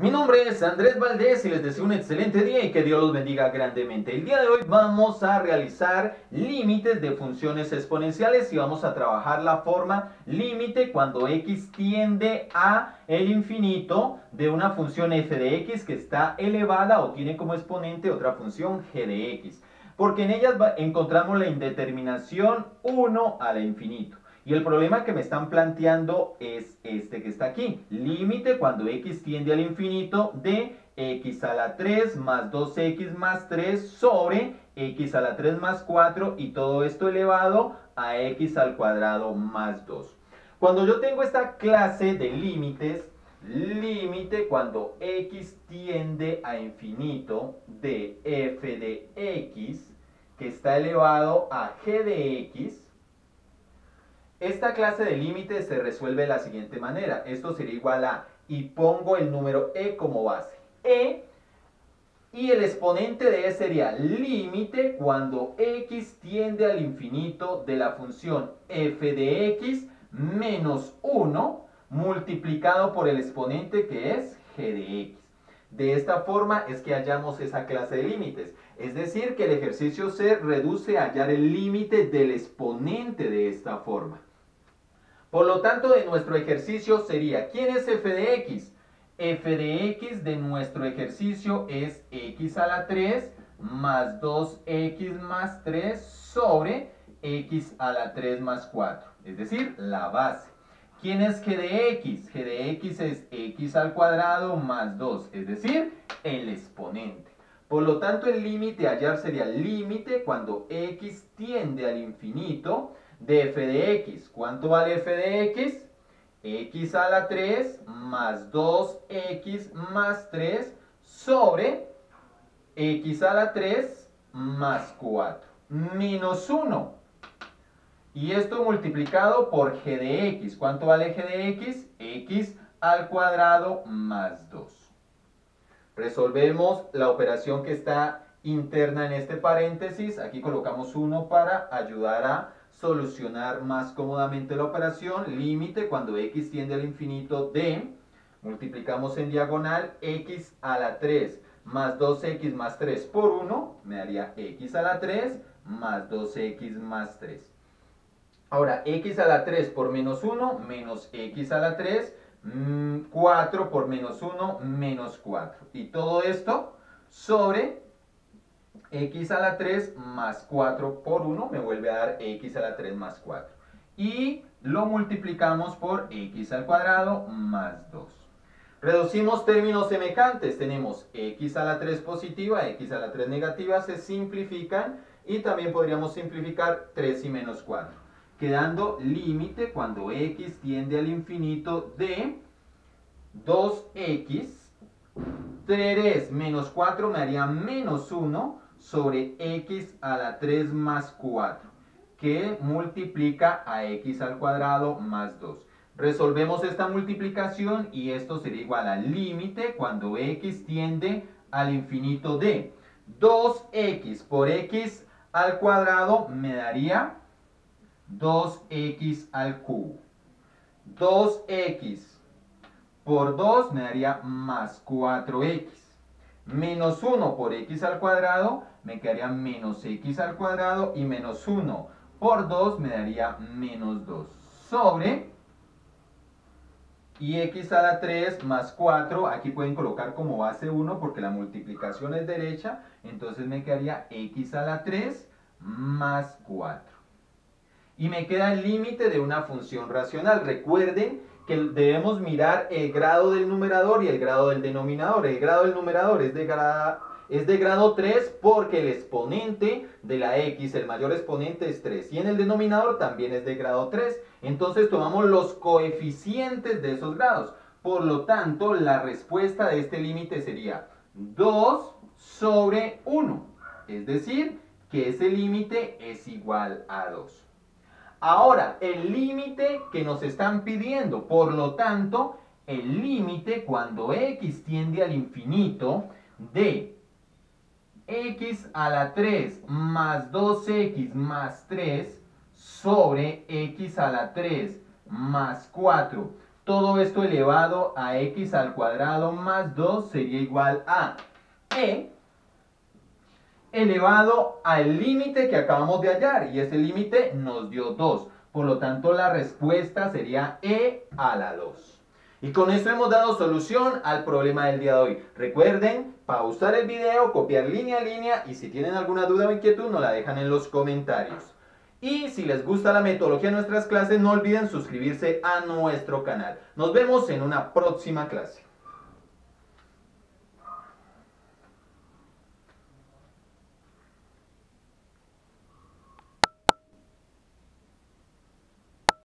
Mi nombre es Andrés Valdés y les deseo un excelente día y que Dios los bendiga grandemente. El día de hoy vamos a realizar límites de funciones exponenciales y vamos a trabajar la forma límite cuando x tiende a el infinito de una función f de x que está elevada o tiene como exponente otra función g de x. Porque en ellas encontramos la indeterminación 1 a la infinito. Y el problema que me están planteando es este que está aquí. Límite cuando x tiende al infinito de x a la 3 más 2x más 3 sobre x a la 3 más 4 y todo esto elevado a x al cuadrado más 2. Cuando yo tengo esta clase de límites, límite cuando x tiende a infinito de f de x que está elevado a g de x. Esta clase de límites se resuelve de la siguiente manera. Esto sería igual a, y pongo el número e como base. E, y el exponente de e sería límite cuando x tiende al infinito de la función f de x menos 1 multiplicado por el exponente que es g de x. De esta forma es que hallamos esa clase de límites. Es decir, que el ejercicio se reduce a hallar el límite del exponente de esta forma. Por lo tanto, de nuestro ejercicio sería, ¿quién es f de x? F de x de nuestro ejercicio es x a la 3 más 2x más 3 sobre x a la 3 más 4. Es decir, la base. ¿Quién es g de x? G de x es x al cuadrado más 2, es decir, el exponente. Por lo tanto, el límite a hallar sería límite cuando x tiende al infinito de f de x. ¿Cuánto vale f de x? X a la 3 más 2x más 3 sobre x a la 3 más 4 menos 1. Y esto multiplicado por g de x. ¿Cuánto vale g de x? X al cuadrado más 2. Resolvemos la operación que está interna en este paréntesis. Aquí colocamos 1 para ayudar a solucionar más cómodamente la operación. Límite cuando x tiende al infinito de, multiplicamos en diagonal, x a la 3 más 2x más 3 por 1, me daría x a la 3 más 2x más 3. Ahora, x a la 3 por menos 1, menos x a la 3, 4 por menos 1, menos 4. Y todo esto sobre x a la 3 más 4 por 1 me vuelve a dar x a la 3 más 4. Y lo multiplicamos por x al cuadrado más 2. Reducimos términos semejantes. Tenemos x a la 3 positiva, x a la 3 negativa, se simplifican. Y también podríamos simplificar 3 y menos 4. Quedando límite cuando x tiende al infinito de 2x. 3 menos 4 me haría menos 1 sobre x a la 3 más 4, que multiplica a x al cuadrado más 2. Resolvemos esta multiplicación y esto sería igual al límite cuando x tiende al infinito de 2x por x al cuadrado me daría 2x al cubo. 2x por 2 me daría más 4x. Menos 1 por x al cuadrado me quedaría menos x al cuadrado y menos 1 por 2 me daría menos 2 sobre, y x a la 3 más 4, aquí pueden colocar como base 1 porque la multiplicación es derecha, entonces me quedaría x a la 3 más 4. Y me queda el límite de una función racional. Recuerden que debemos mirar el grado del numerador y el grado del denominador. El grado del numerador es de grado 3 porque el exponente de la x, el mayor exponente es 3. Y en el denominador también es de grado 3. Entonces tomamos los coeficientes de esos grados. Por lo tanto, la respuesta de este límite sería 2 sobre 1. Es decir, que ese límite es igual a 2. Ahora, el límite que nos están pidiendo, por lo tanto, el límite cuando x tiende al infinito de x a la 3 más 2x más 3 sobre x a la 3 más 4 Todo esto elevado a x al cuadrado más 2 sería igual a e elevado al límite que acabamos de hallar, y ese límite nos dio 2. Por lo tanto, la respuesta sería e a la 2. Y con esto hemos dado solución al problema del día de hoy. Recuerden pausar el video, copiar línea a línea, y si tienen alguna duda o inquietud nos la dejan en los comentarios. Y si les gusta la metodología de nuestras clases, no olviden suscribirse a nuestro canal. Nos vemos en una próxima clase.